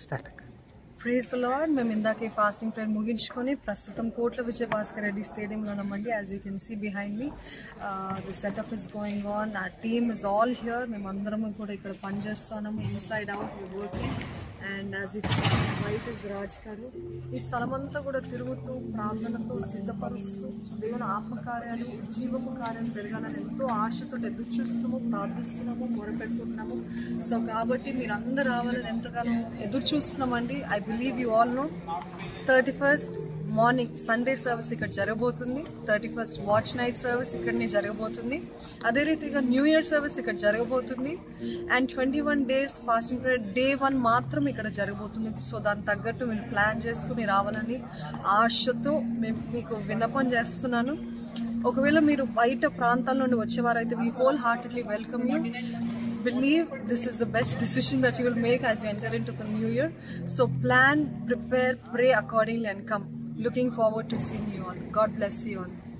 Start. Praise the lord. మేము ఇందాక fasting prayer ముగించుకొని ప్రస్తుతం కోట్ల విజయభాస్కర్ రెడ్డి స్టేడియంలో ఉన్నామండి. As you can see behind me the setup is going on. ఆ టీమ్ ఇస్ ఆల్ హియర్. మేము అందరం కూడా ఇక్కడ పనిచేస్తున్నాము. Inside out we working. And as you can see white is Raj garu. ఈ స్థలమంతా కూడా తిరుగుతూ ప్రార్థనతో సిద్ధపరుస్తూ దేవుని ఆత్మకార్యాలు జీవపు కార్యాలు జరగాలని ఎంతో ఆశతో ఎదురు చూస్తున్నాము, ప్రార్థిస్తున్నాము, మొరపెట్టుకుంటున్నాము. సో కాబట్టి మీరు అందరూ రావాలని ఎంతగానో ఎదురు చూస్తున్నామండి. I believe you all know 31st morning Sunday service ఇక్కడ జరగబోతుంది. 31st వాచ్ నైట్ సర్వీస్ ఇక్కడనే జరగబోతుంది. అదే రీతిగా న్యూ ఇయర్ సర్వీస్ ఇక్కడ జరగబోతుంది. And 21 days fasting period day 1 మాత్రం ఇక్కడ జరగబోతుంది. సో దానికి తగ్గట్టు మీరు ప్లాన్ చేసుకుని రావాలని ఆశతో మీకు విన్నపం చేస్తున్నాను. ఒకవేళ మీరు బయట ప్రాంతాల నుండి వచ్చేవారైతే we whole heartedly welcome you. Believe this is the best decision that you will make as you enter into the new year. So plan, prepare, pray accordingly and come. Looking forward to seeing you all. God bless you all.